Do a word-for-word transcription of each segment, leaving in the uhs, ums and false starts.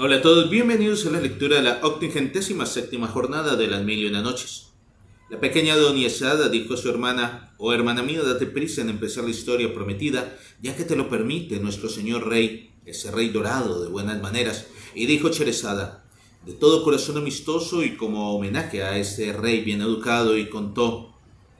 Hola a todos, bienvenidos a la lectura de la octogentésima séptima jornada de las mil y una noches. La pequeña doña Sada dijo a su hermana: oh hermana mía, date prisa en empezar la historia prometida, ya que te lo permite nuestro señor rey, ese rey dorado de buenas maneras. Y dijo Sherezada, de todo corazón amistoso y como homenaje a este rey bien educado, y contó: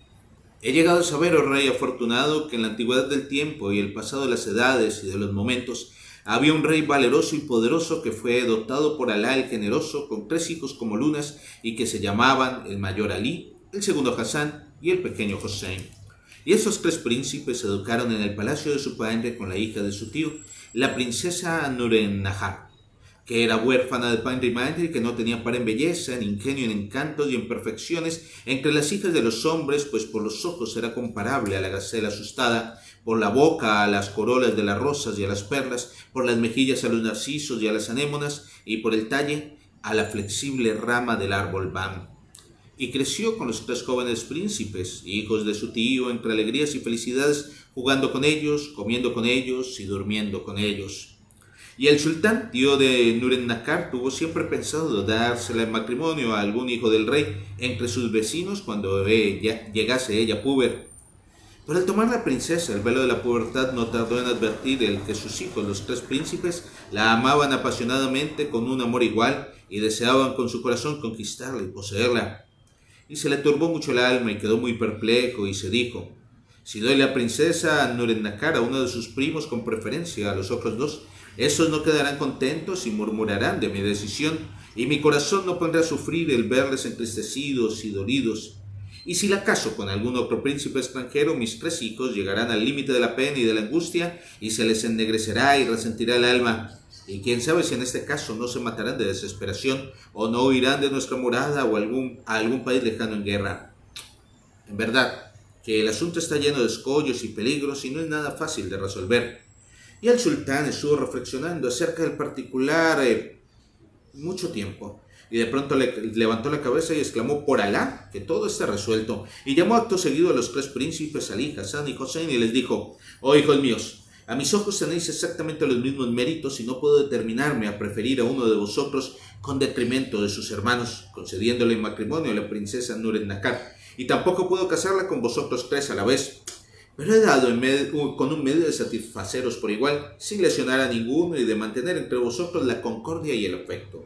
he llegado a saber, oh rey afortunado, que en la antigüedad del tiempo y el pasado de las edades y de los momentos, había un rey valeroso y poderoso que fue dotado por Alá el generoso con tres hijos como lunas y que se llamaban el mayor Ali, el segundo Hassan y el pequeño Hossein. Y esos tres príncipes se educaron en el palacio de su padre con la hija de su tío, la princesa Nuren-Nahar, que era huérfana de padre y madre y que no tenía par en belleza, en ingenio, en encantos y en perfecciones entre las hijas de los hombres, pues por los ojos era comparable a la gacela asustada, por la boca a las corolas de las rosas y a las perlas, por las mejillas a los narcisos y a las anémonas, y por el talle a la flexible rama del árbol bam. Y creció con los tres jóvenes príncipes, hijos de su tío, entre alegrías y felicidades, jugando con ellos, comiendo con ellos y durmiendo con ellos. Y el sultán, tío de Nuren-Nahar, tuvo siempre pensado dársela en matrimonio a algún hijo del rey entre sus vecinos cuando ella, llegase ella puber. Pero al tomar la princesa el velo de la pubertad, no tardó en advertir el que sus hijos, los tres príncipes, la amaban apasionadamente con un amor igual y deseaban con su corazón conquistarla y poseerla. Y se le turbó mucho el alma y quedó muy perplejo y se dijo: si doy la princesa Nuren-Nahar a uno de sus primos con preferencia a los otros dos, esos no quedarán contentos y murmurarán de mi decisión, y mi corazón no pondrá a sufrir el verles entristecidos y dolidos. Y si la caso con algún otro príncipe extranjero, mis tres hijos llegarán al límite de la pena y de la angustia, y se les ennegrecerá y resentirá el alma. Y quién sabe si en este caso no se matarán de desesperación, o no huirán de nuestra morada o algún, a algún país lejano en guerra. En verdad, que el asunto está lleno de escollos y peligros y no es nada fácil de resolver. Y el sultán estuvo reflexionando acerca del particular eh, mucho tiempo. Y de pronto le levantó la cabeza y exclamó: por Alá, que todo está resuelto. Y llamó acto seguido a los tres príncipes, Ali, Hassan y Hossein, y les dijo: oh hijos míos, a mis ojos tenéis exactamente los mismos méritos y no puedo determinarme a preferir a uno de vosotros con detrimento de sus hermanos, concediéndole en matrimonio a la princesa Nuren-Nahar. Y tampoco puedo casarla con vosotros tres a la vez. Pero he dado en medio, con un medio de satisfaceros por igual, sin lesionar a ninguno y de mantener entre vosotros la concordia y el afecto.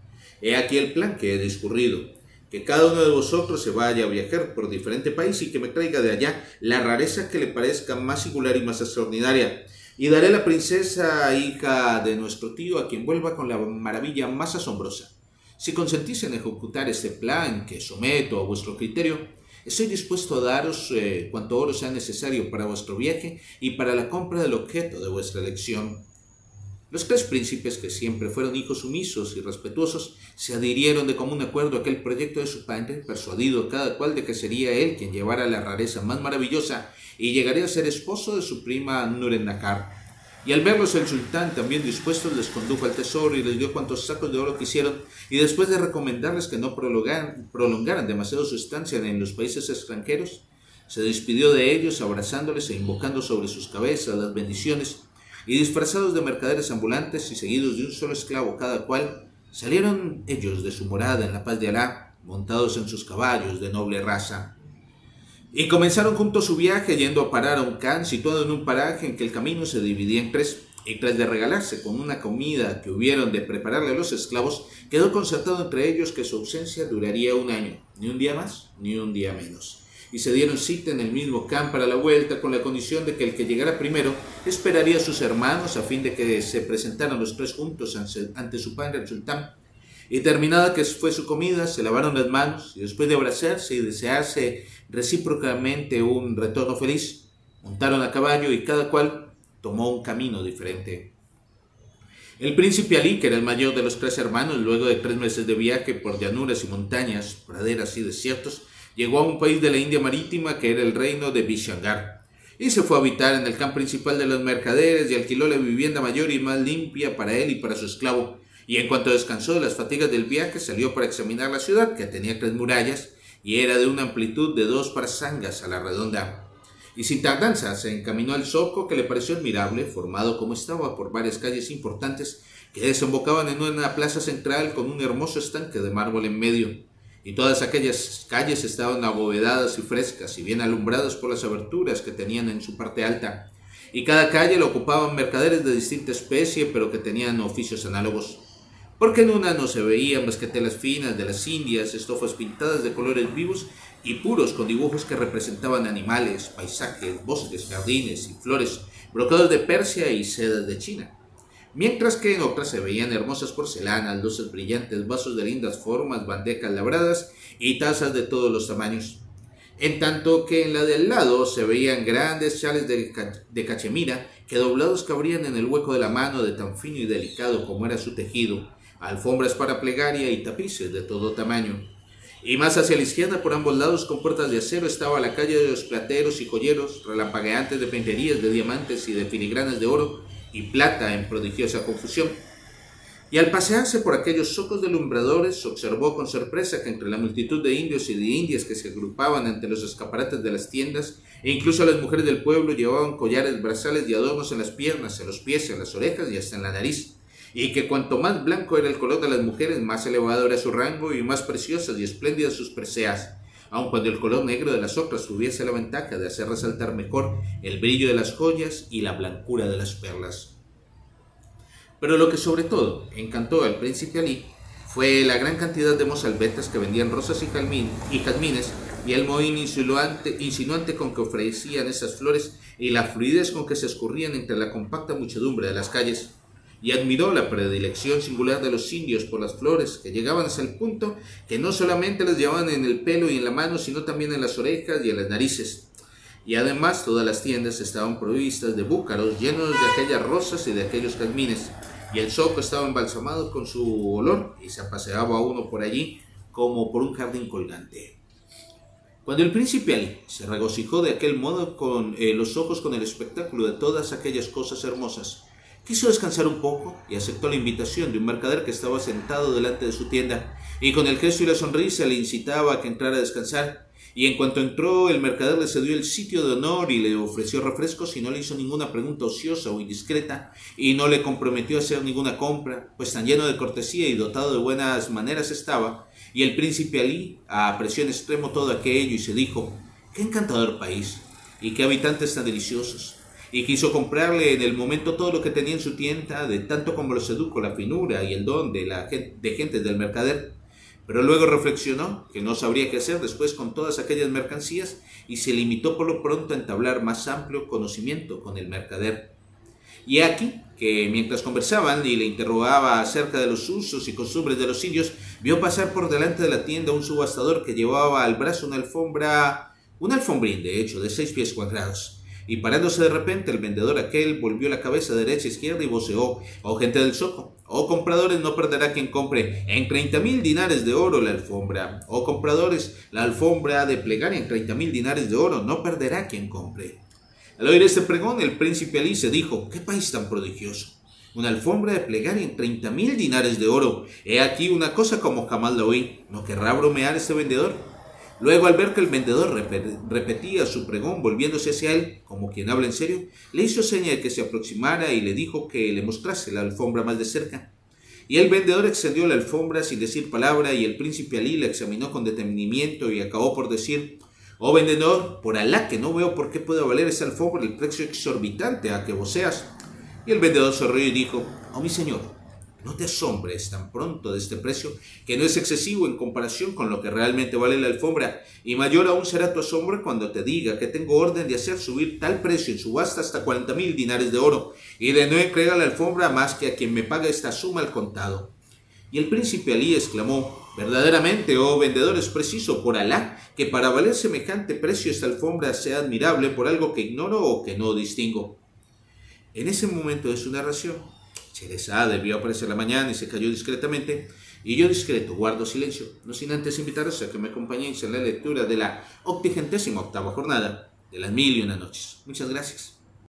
He aquí el plan que he discurrido: que cada uno de vosotros se vaya a viajar por diferente país y que me traiga de allá la rareza que le parezca más singular y más extraordinaria. Y daré la princesa, hija de nuestro tío, a quien vuelva con la maravilla más asombrosa. Si consentís en ejecutar este plan que someto a vuestro criterio, estoy dispuesto a daros eh, cuanto oro sea necesario para vuestro viaje y para la compra del objeto de vuestra elección. Los tres príncipes, que siempre fueron hijos sumisos y respetuosos, se adhirieron de común acuerdo a aquel proyecto de su padre, persuadido cada cual de que sería él quien llevara la rareza más maravillosa y llegaría a ser esposo de su prima Nuren-Nahar. Y al verlos el sultán también dispuestos, les condujo al tesoro y les dio cuantos sacos de oro quisieron, y después de recomendarles que no prolongaran, prolongaran demasiado su estancia en los países extranjeros, se despidió de ellos abrazándoles e invocando sobre sus cabezas las bendiciones. Y disfrazados de mercaderes ambulantes y seguidos de un solo esclavo cada cual, salieron ellos de su morada en la paz de Alá, montados en sus caballos de noble raza. Y comenzaron juntos su viaje, yendo a parar a un khan situado en un paraje en que el camino se dividía en tres, y tras de regalarse con una comida que hubieron de prepararle a los esclavos, quedó concertado entre ellos que su ausencia duraría un año, ni un día más, ni un día menos. Y se dieron cita en el mismo khan para la vuelta, con la condición de que el que llegara primero esperaría a sus hermanos a fin de que se presentaran los tres juntos ante su padre el sultán. Y terminada que fue su comida, se lavaron las manos y después de abrazarse y desearse recíprocamente un retorno feliz, montaron a caballo y cada cual tomó un camino diferente. El príncipe Ali, que era el mayor de los tres hermanos, luego de tres meses de viaje por llanuras y montañas, praderas y desiertos, llegó a un país de la India marítima que era el reino de Bishangar, y se fue a habitar en el khan principal de los mercaderes y alquiló la vivienda mayor y más limpia para él y para su esclavo. Y en cuanto descansó de las fatigas del viaje, salió para examinar la ciudad, que tenía tres murallas y era de una amplitud de dos prasangas a la redonda. Y sin tardanza se encaminó al zoco, que le pareció admirable, formado como estaba por varias calles importantes, que desembocaban en una plaza central con un hermoso estanque de mármol en medio, y todas aquellas calles estaban abovedadas y frescas y bien alumbradas por las aberturas que tenían en su parte alta, y cada calle la ocupaban mercaderes de distinta especie, pero que tenían oficios análogos, porque en una no se veían más que telas finas de las Indias, estofas pintadas de colores vivos y puros con dibujos que representaban animales, paisajes, bosques, jardines y flores, brocados de Persia y sedas de China, mientras que en otras se veían hermosas porcelanas, luces brillantes, vasos de lindas formas, bandejas labradas y tazas de todos los tamaños, en tanto que en la del lado se veían grandes chales de, de cachemira que doblados cabrían en el hueco de la mano de tan fino y delicado como era su tejido, alfombras para plegaria y tapices de todo tamaño. Y más hacia la izquierda, por ambos lados, con puertas de acero, estaba la calle de los plateros y joyeros, relampagueantes de penterías, de diamantes y de filigranas de oro y plata en prodigiosa confusión. Y al pasearse por aquellos zocos deslumbradores, observó con sorpresa que entre la multitud de indios y de indias que se agrupaban ante los escaparates de las tiendas, e incluso las mujeres del pueblo llevaban collares, brazales y adornos en las piernas, en los pies, en las orejas y hasta en la nariz, y que cuanto más blanco era el color de las mujeres, más elevado era su rango y más preciosas y espléndidas sus preseas, aun cuando el color negro de las otras tuviese la ventaja de hacer resaltar mejor el brillo de las joyas y la blancura de las perlas. Pero lo que sobre todo encantó al príncipe Alí fue la gran cantidad de mozalbetes que vendían rosas y, jazmín, y jazmines, y el mohín insinuante, insinuante con que ofrecían esas flores y la fluidez con que se escurrían entre la compacta muchedumbre de las calles, y admiró la predilección singular de los indios por las flores, que llegaban hasta el punto que no solamente las llevaban en el pelo y en la mano, sino también en las orejas y en las narices. Y además todas las tiendas estaban provistas de búcaros llenos de aquellas rosas y de aquellos jazmines, y el zoco estaba embalsamado con su olor, y se paseaba uno por allí como por un jardín colgante. Cuando el príncipe Alí se regocijó de aquel modo con eh, los ojos con el espectáculo de todas aquellas cosas hermosas, quiso descansar un poco y aceptó la invitación de un mercader que estaba sentado delante de su tienda, y con el gesto y la sonrisa le incitaba a que entrara a descansar. Y en cuanto entró, el mercader le cedió el sitio de honor y le ofreció refrescos y no le hizo ninguna pregunta ociosa o indiscreta, y no le comprometió a hacer ninguna compra, pues tan lleno de cortesía y dotado de buenas maneras estaba. Y el príncipe Alí apreció en extremo todo aquello y se dijo: «¡Qué encantador país! ¡Y qué habitantes tan deliciosos!» Y quiso comprarle en el momento todo lo que tenía en su tienda, de tanto como lo sedujo la finura y el don de, la, de gentes del mercader. Pero luego reflexionó que no sabría qué hacer después con todas aquellas mercancías, y se limitó por lo pronto a entablar más amplio conocimiento con el mercader. Y aquí que mientras conversaban y le interrogaba acerca de los usos y costumbres de los indios, vio pasar por delante de la tienda un subastador que llevaba al brazo una alfombra, un alfombrín de hecho de seis pies cuadrados. Y parándose de repente, el vendedor aquel volvió la cabeza derecha e izquierda y voceó: «Oh gente del zoco, oh compradores, no perderá quien compre en treinta mil dinares de oro la alfombra. Oh compradores, la alfombra de plegaria en treinta mil dinares de oro, no perderá quien compre». Al oír este pregón, el príncipe Alí se dijo: «¡Qué país tan prodigioso! Una alfombra de plegaria en treinta mil dinares de oro. He aquí una cosa como jamás la oí. ¿No querrá bromear este vendedor?». Luego, al ver que el vendedor repetía su pregón volviéndose hacia él, como quien habla en serio, le hizo seña de que se aproximara y le dijo que le mostrase la alfombra más de cerca. Y el vendedor extendió la alfombra sin decir palabra, y el príncipe Alí la examinó con detenimiento y acabó por decir: «Oh vendedor, por Alá que no veo por qué pueda valer esa alfombra el precio exorbitante a que voceas». Y el vendedor sonrió y dijo: «Oh mi señor, no te asombres tan pronto de este precio, que no es excesivo en comparación con lo que realmente vale la alfombra, y mayor aún será tu asombro cuando te diga que tengo orden de hacer subir tal precio en subasta hasta cuarenta mil dinares de oro, y de no entregar la alfombra más que a quien me paga esta suma al contado». Y el príncipe Alí exclamó: «Verdaderamente, oh vendedor, es preciso por Alá que para valer semejante precio esta alfombra sea admirable por algo que ignoro o que no distingo». En ese momento de su narración, Scheherazade vio aparecer la mañana y se calló discretamente, y yo discreto guardo silencio, no sin antes invitaros a que me acompañéis en la lectura de la octigentésima octava jornada de las mil y una noches. Muchas gracias.